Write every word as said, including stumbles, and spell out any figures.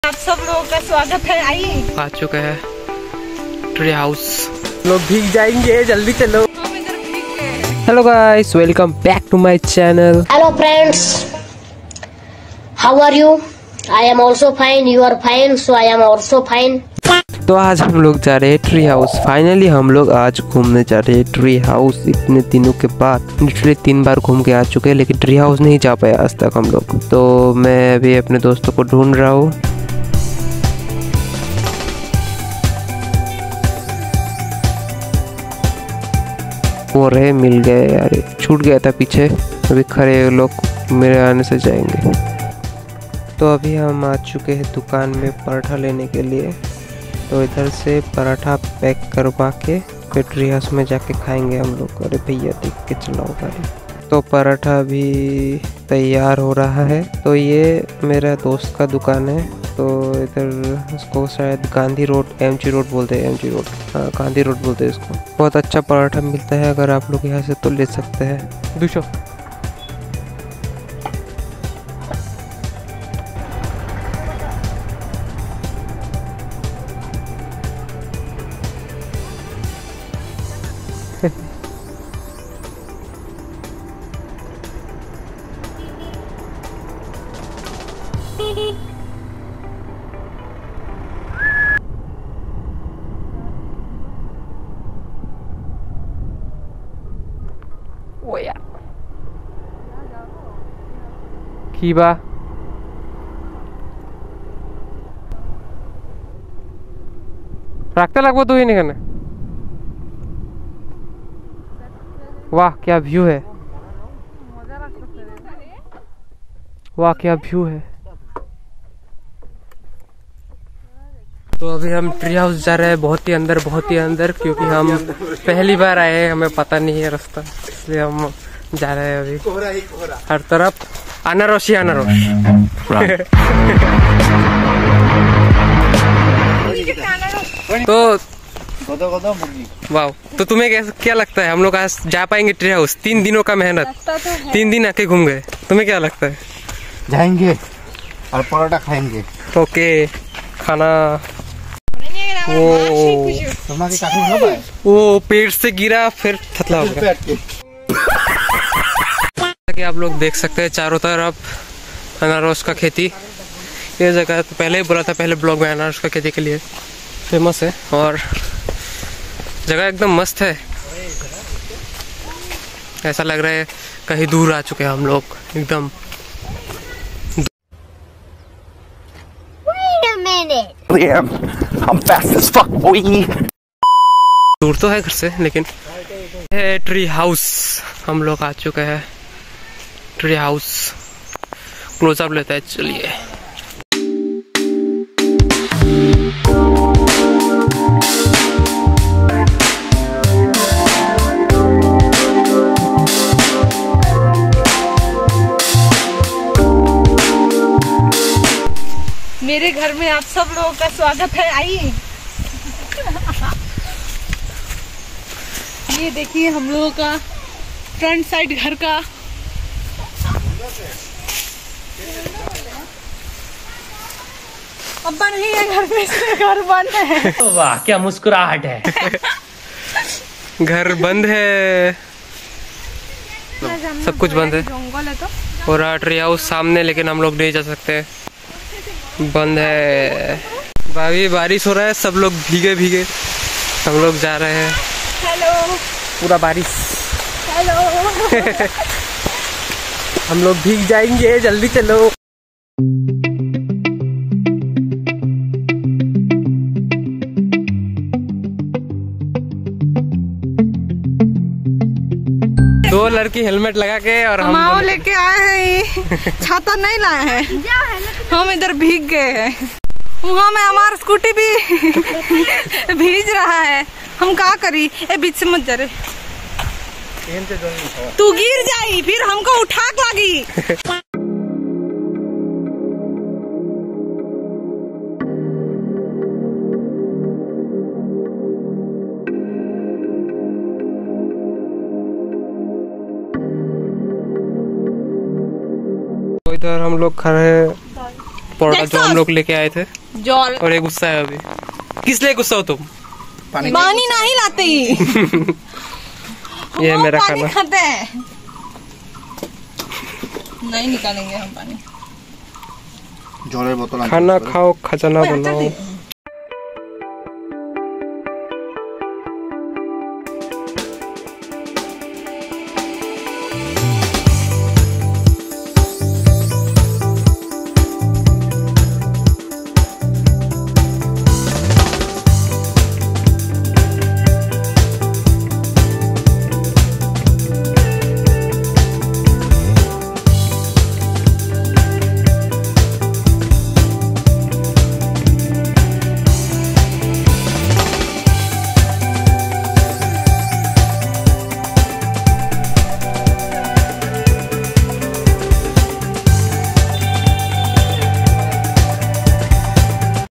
आप सब लोगों का स्वागत है। आइए, आ चुका है ट्री हाउस। लोग भीग जाएंगे, जल्दी चलो। हम इधर भीग गए। Hello guys, welcome back to my channel. Hello friends, how are you? I am also fine. You are fine, so I am also fine. तो आज हम लोग जा रहे हैं ट्री हाउस। फाइनली हम लोग आज घूमने जा रहे हैं ट्री हाउस। इतने दिनों के बाद लिटरली तीन बार घूम के आ चुके हैं, लेकिन ट्री हाउस नहीं जा पाए आज तक हम लोग। तो मैं अभी अपने दोस्तों को ढूंढ रहा हूँ। वो रहे, मिल गए यार, छूट गया था पीछे। अभी खड़े लोग मेरे आने से जाएंगे। तो अभी हम आ चुके हैं दुकान में पराठा लेने के लिए। तो इधर से पराठा पैक करवा के फिर ट्री हाउस में जाके खाएंगे हम लोग। अरे भैया देख के चलाओ गाड़ी। तो पराठा अभी तैयार हो रहा है। तो ये मेरा दोस्त का दुकान है। तो इधर उसको शायद गांधी रोड, एमजी रोड बोलते हैं। एमजी रोड, हाँ गांधी रोड बोलते हैं इसको। बहुत अच्छा पराठा मिलता है, अगर आप लोग यहाँ से तो ले सकते हैं। दूसरा ओया कीबा रखते लगभग तो ही नहीं करने। वाह क्या व्यू है, वाह क्या व्यू है। तो अभी हम ट्री हाउस जा रहे हैं, बहुत ही अंदर, बहुत ही अंदर, क्योंकि हम पहली बार आए हैं, हमें पता नहीं है रास्ता, इसलिए हम जा रहे हैं अभी। हर तरफ अनारस ही अनारस। तो वाह, तो तुम्हें क्या, क्या लगता है हम लोग आज जा पाएंगे ट्री हाउस? तीन दिनों का मेहनत, तो तीन दिन आके घूम गए। तुम्हें क्या लगता है? जाएंगे और परोठा खाएंगे। ओके, खाना वो वो पेड़ से गिरा फिर थतला हो गया। कि आप लोग देख सकते हैं चारों तरफ अनारस का खेती। ये जगह तो पहले ही बोला था, पहले ब्लॉग में, अनारस का खेती के लिए फेमस है और जगह एकदम मस्त है। ऐसा लग रहा है कहीं दूर आ चुके हैं हम लोग एकदम। Yeah, I'm fast as fuck, boy. दूर तो है घर से, लेकिन है ट्री हाउस। हम लोग आ चुके हैं ट्री हाउस। क्लोजअप लेते हैं, चलिए। मेरे घर में आप सब लोगों का स्वागत है। आइए, ये देखिए हम लोगों का फ्रंट साइड घर का। अब्बा नहीं है घर में, इसलिए घर बंद है। वाह क्या मुस्कुराहट है। घर बंद है, सब कुछ बंद है। जंगल है तो। और ट्री हाउस सामने, लेकिन हम लोग नहीं जा सकते, बंद है। भाभी बारिश हो रहा है, सब लोग भीगे भीगे हम लोग जा रहे हैं। हेलो, पूरा बारिश। हेलो। हम लोग भीग जाएंगे, जल्दी चलो। दो लड़की हेलमेट लगा के और हम माओ लेके आए हैं, छाता नहीं लाए हैं। हम इधर भीग गए हैं। वहाँ में हमारा स्कूटी भी भीज रहा है। हम क्या करी? ए बीच से मत जा रे, तू गिर जाई फिर हमको उठा के लगी। इधर हम लोग खड़े हैं परोठा जो हम लोग लेके आए थे, जल और ये गुस्सा है अभी। किस लिए गुस्सा हो तुम? पानी नहीं लाते ही। ये मेरा पानी खाना खाते हैं, नहीं निकालेंगे हम पानी। जलेर बोतल खाना खाओ, खजाना बनाओ।